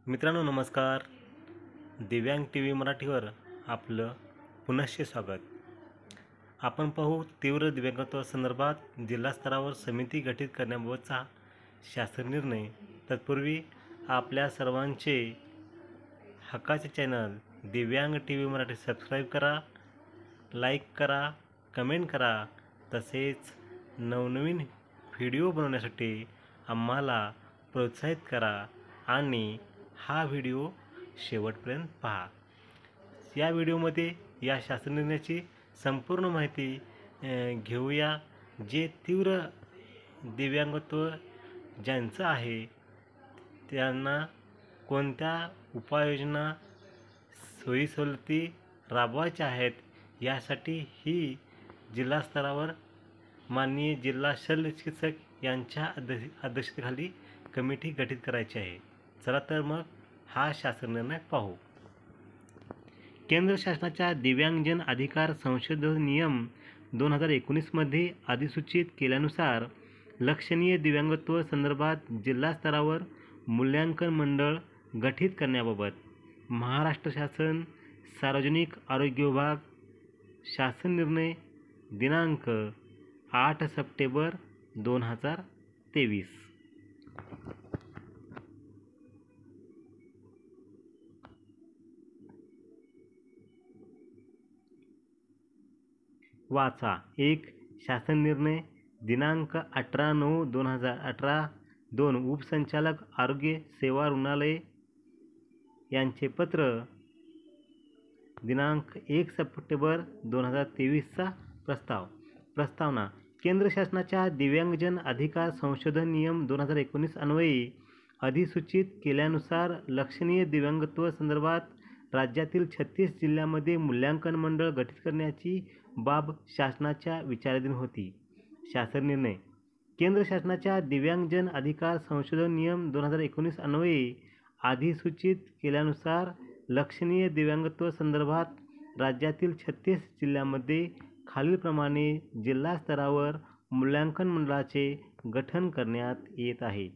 मित्रांनो नमस्कार. दिव्यांग टी व्ही मराठीवर आपलं पुनश्च स्वागत. आपण पाहू तीव्र दिव्यांगत्व संदर्भात जिल्हा स्तरावर समिती गठीत करण्याबाबतचा शासन निर्णय. तत्पूर्वी आपल्या सर्वांचे हक्काचे channel Divyang T V Marathi subscribe करा, लाईक करा, कमेंट करा. तसेच नवनवीन व्हिडिओ बनवण्यासाठी आम्हाला प्रोत्साहित करा आणि हा व्हिडिओ शेवटपर्यंत पहा. या व्हिडिओमध्ये या शासन निर्णयाची संपूर्ण माहिती घेऊया. जे तीव्र दिव्यांगत्व ज्यांचं आहे त्यांना कोणत्या उपाययोजना सोयीसवलती राबवायच्या आहेत यासाठी ही जिल्हा स्तरावर माननीय जिल्हा शल्य चिकित्सक यांच्या अध्यक्षतेखाली कमिटी गठीत करायची आहे. चला तर मग हा शासन निर्णय पाहू. केंद्र शासनाच्या दिव्यांगजन अधिकार संशोधन नियम 2019 मध्ये अधिसूचित केल्यानुसार लक्षणीय दिव्यांगत्व संदर्भात जिल्हा स्तरावर मूल्यांकन मंडळ गठीत करण्याबाबत महाराष्ट्र शासन सार्वजनिक आरोग्य विभाग शासन निर्णय दिनांक 8 सप्टेंबर 2023. वाचा. 1. शासन निर्णय दिनांक 18/9/2018. 2. उपसंचालक आरोग्य सेवा रुग्णालय यांचे पत्र दिनांक 1 सप्टेंबर 2023चा प्रस्तावना. केंद्र शासनाच्या दिव्यांगजन अधिकार संशोधन नियम 2019 अन्वये अधिसूचित केल्यानुसार लक्षणीय दिव्यांगत्व संदर्भात राज्यातील 36 जिल्ह्यांमध्ये मूल्यांकन मंडळ गठीत करण्याची बाब शासनाच्या विचाराधीन होती. शासन निर्णय. केंद्र शासनाच्या दिव्यांगजन अधिकार संशोधन नियम 2019 अन्वये अधिसूचित केल्यानुसार लक्षणीय दिव्यांगत्व संदर्भात राज्यातील 36 जिल्ह्यांमध्ये खालीलप्रमाणे जिल्हा स्तरावर मूल्यांकन मंडळाचे गठन करण्यात येत आहे.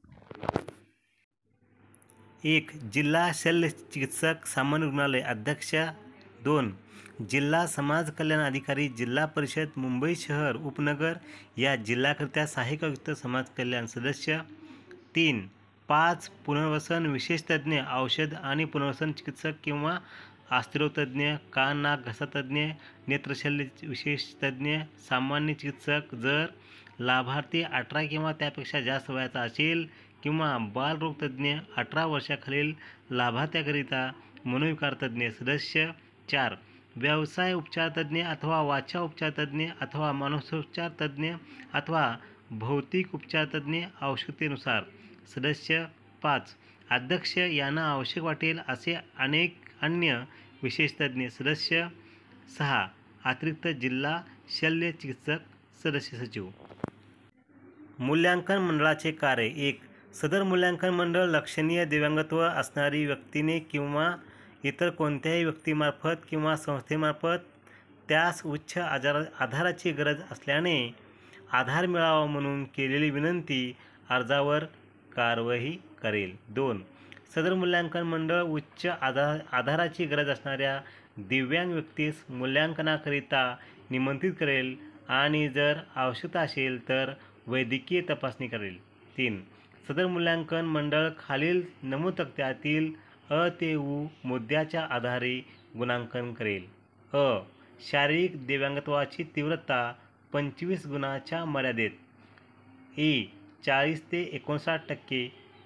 1. जिल्हा शल्य चिकित्सक सामान्य रुग्णालय अध्यक्ष. 2. जिल्हा समाज कल्याण अधिकारी जिल्हा परिषद मुंबई शहर उपनगर या जिल्ह्याकरिता सहाय्यक आयुक्त समाज कल्याण सदस्य. 3. 5. पुनर्वसन विशेष तज्ज्ञ औषध आणि पुनर्वसन चिकित्सक किंवा अस्थिरोग तज्ज्ञ, कान नाक घसा तज्ज्ञ, नेत्रशल्य विशेष तज्ज्ञ, सामान्य चिकित्सक जर लाभार्थी 18 किंवा त्यापेक्षा जास्त वयाचा असेल किंवा बालरोग तज्ज्ञ 18 वर्षाखालील लाभार्थ्याकरिता मनोविकार तज्ज्ञ सदस्य. 4. व्यवसाय उपचार तज्ज्ञ अथवा वाचा उपचार तज्ज्ञ अथवा मानसोपचार तज्ज्ञ अथवा भौतिक उपचार तज्ज्ञ आवश्यकतेनुसार सदस्य. 5. अध्यक्ष यांना आवश्यक वाटेल असे अनेक अन्य विशेष तज्ज्ञ सदस्य. 6. अतिरिक्त जिल्हा शल्य चिकित्सक सदस्य सचिव. मूल्यांकन मंडळाचे कार्य. 1. सदर मूल्यांकन मंडळ लक्षणीय दिव्यांगत्व असणारी व्यक्तीने किंवा इतर कोणत्याही व्यक्तीमार्फत किंवा संस्थेमार्फत त्यास उच्च आधाराची गरज असल्याने आधार मिळावा म्हणून केलेली विनंती अर्जावर कार्यवाही करेल. 2. सदर मूल्यांकन मंडळ उच्च आधाराची गरज असणाऱ्या दिव्यांग व्यक्तीस मूल्यांकनाकरिता निमंत्रित करेल आणि जर आवश्यकता असेल तर वैद्यकीय तपासणी करेल. 3. सदर मूल्यांकन मंडळ खालील नमूद तक्त्यातील अ ते उ मुद्द्याच्या आधारे गुणांकन करेल. अ. शारीरिक दिव्यांगत्वाची तीव्रता 25 गुणाच्या मर्यादेत. ए. 40 ते 59%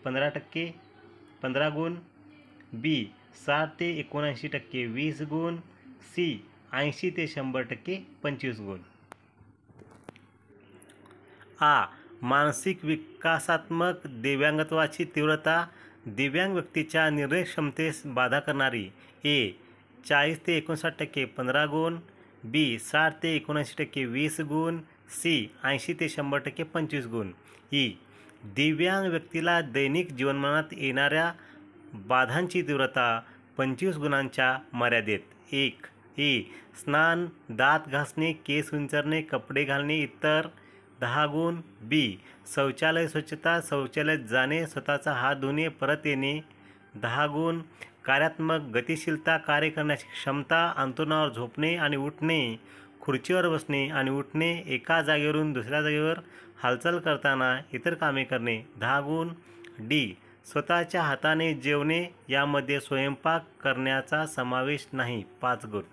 15 गुण. बी. 60 ते 79% 20 गुण. सी. 80 ते 100% 25 गुण. आ. मानसिक विकासात्मक दिव्यांगत्वाची तीव्रता दिव्यांग व्यक्तीच्या निर्णय क्षमतेस बाधा करणारी. ए. 40 ते 59% 15 गुण. बी. 60 ते 79% 20 गुण. सी. 80 ते 100% 25 गुण. ई. दिव्यांग व्यक्तीला दैनिक जीवनमानात येणाऱ्या बाधांची तीव्रता 25 गुणांच्या मर्यादेत. 1. ए. स्नान, दात घासणे, केस विंचरणे, कपडे घालणे इतर 10 गुण. बी. शौचालय स्वच्छता, शौचालयात जाणे, स्वतःचा हात धुणे, परत येणे 10 गुण. कार्यात्मक गतिशीलता, कार्य करण्याची क्षमता, अंथरुणावर झोपणे आणि उठणे, खुर्चीवर बसणे आणि उठणे, एका जागेवरून दुसऱ्या जागेवर हालचाल करताना इतर कामे करणे, 10 गुण. डी. स्वतःच्या हाताने जेवणे, यामध्ये स्वयंपाक करण्याचा समावेश नाही, 5 गुण.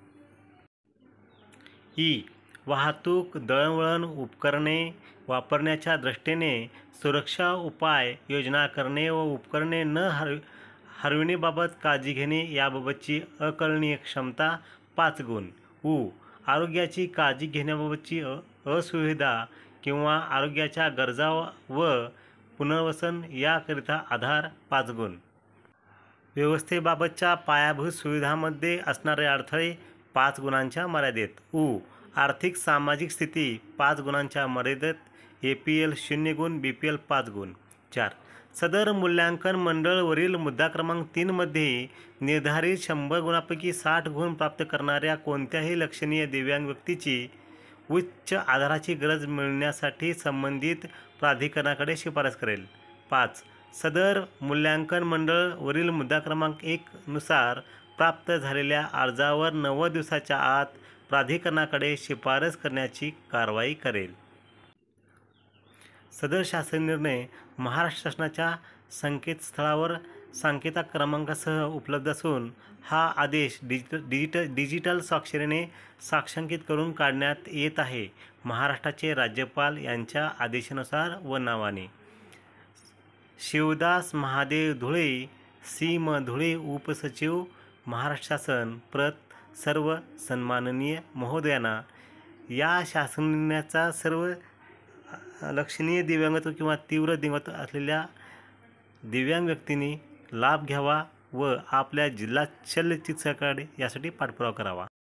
ई. वाहतूक, दळणवळण उपकरणे वापरण्याच्या दृष्टीने सुरक्षा उपाय योजना करणे व उपकरणे न हरविणेबाबत काळजी घेणे, याबाबतची अकलनीय क्षमता, 5 गुण. उ. आरोग्याची काळजी घेण्याबाबतची असुविधा किंवा आरोग्याच्या गरजा व पुनर्वसन याकरिता आधार, 5 गुण. व्यवस्थेबाबतच्या पायाभूत सुविधांमध्ये असणारे अडथळे, 5 गुणांच्या मर्यादेत. उ. आर्थिक सामाजिक स्थिती, 5 गुणांच्या मर्यादेत. APL 0 गुण, BPL 5 गुण. 4. सदर मूल्यांकन मंडळ वरील मुद्दा क्रमांक 3 मध्ये निर्धारित 100 गुणांपैकी 60 गुण प्राप्त करणाऱ्या कोणत्याही लक्षणीय दिव्यांग व्यक्तीची उच्च आधाराची गरज मिळण्यासाठी संबंधित प्राधिकरणाकडे शिफारस करेल. 5. सदर मूल्यांकन मंडळ वरील मुद्दा क्रमांक 1 नुसार प्राप्त झालेल्या अर्जावर 90 दिवसाच्या आत प्राधिकरणाकडे शिफारस करण्याची कारवाई करेल. सदर शासन निर्णय महाराष्ट्र शासनाच्या संकेतस्थळावर सांकेतिक क्रमांकासह उपलब्ध असून हा आदेश डिजिटल स्वाक्षरीने साक्षांकित करून काढण्यात येत आहे. महाराष्ट्राचे राज्यपाल यांच्या आदेशानुसार व नावाने. शिवदास महादेव धुळे, सीम धुळे, उपसचिव, महाराष्ट्र शासन. प्रत सर्व सन्माननीय महोदयांना, या शासन निर्णयाचा सर्व लक्षणीय दिव्यांगत्व किंवा तीव्र दिव्यांगत्व असलेल्या दिव्यांग व्यक्तींनी लाभ घ्यावा व आपल्या जिल्हा शल्य चिकित्सकाकडे यासाठी पाठपुरावा करावा.